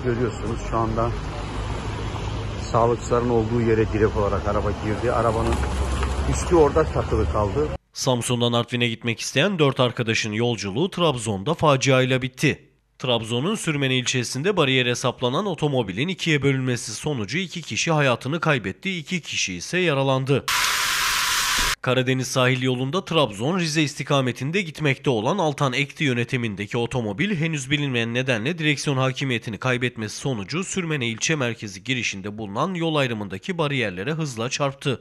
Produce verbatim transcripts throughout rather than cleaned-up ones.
görüyorsunuz şu anda sağlıkçıların olduğu yere direkt olarak araba girdi. Arabanın üstü orada takılı kaldı. Samsun'dan Artvin'e gitmek isteyen dört arkadaşın yolculuğu Trabzon'da faciayla bitti. Trabzon'un Sürmene ilçesinde bariyere saplanan otomobilin ikiye bölünmesi sonucu iki kişi hayatını kaybetti, iki kişi ise yaralandı. Karadeniz sahil yolunda Trabzon-Rize istikametinde gitmekte olan Altan Ekti yönetimindeki otomobil henüz bilinmeyen nedenle direksiyon hakimiyetini kaybetmesi sonucu Sürmene ilçe merkezi girişinde bulunan yol ayrımındaki bariyerlere hızla çarptı.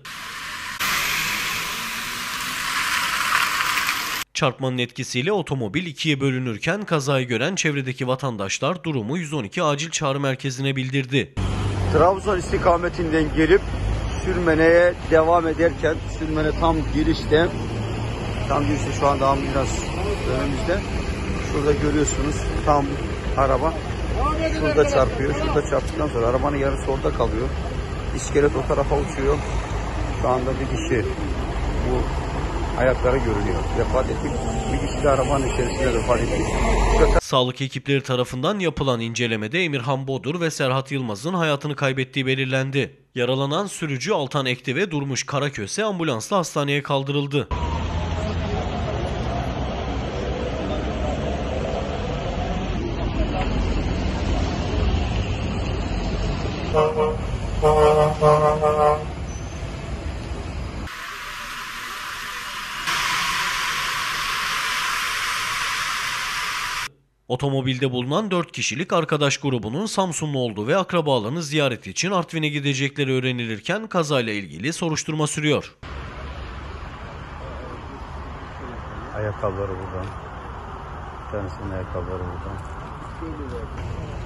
Çarpmanın etkisiyle otomobil ikiye bölünürken kazayı gören çevredeki vatandaşlar durumu yüz on iki acil çağrı merkezine bildirdi. Trabzon istikametinden gelip Sürmene'ye devam ederken Sürmene tam girişte, tam girişte şu anda ambulans önümüzde. Şurada görüyorsunuz tam araba şurada çarpıyor. Şurada çarptıktan sonra arabanın yarısı orada kalıyor. İskelet o tarafa uçuyor. Şu anda bir kişi bu ayakları görünüyor. Vefat ettik. Bir kişi de arabanın içerisinde vefat ettik. Sağlık ekipleri tarafından yapılan incelemede Emirhan Bodur ve Serhat Yılmaz'ın hayatını kaybettiği belirlendi. Yaralanan sürücü Altan Ekti ve Durmuş Karaköse ambulansla hastaneye kaldırıldı. Otomobilde bulunan dört kişilik arkadaş grubunun Samsunlu olduğu ve akrabalarını ziyaret için Artvin'e gidecekleri öğrenilirken kazayla ilgili soruşturma sürüyor. Ayakkabıları buradan. Bir tanesinin ayakkabıları buradan.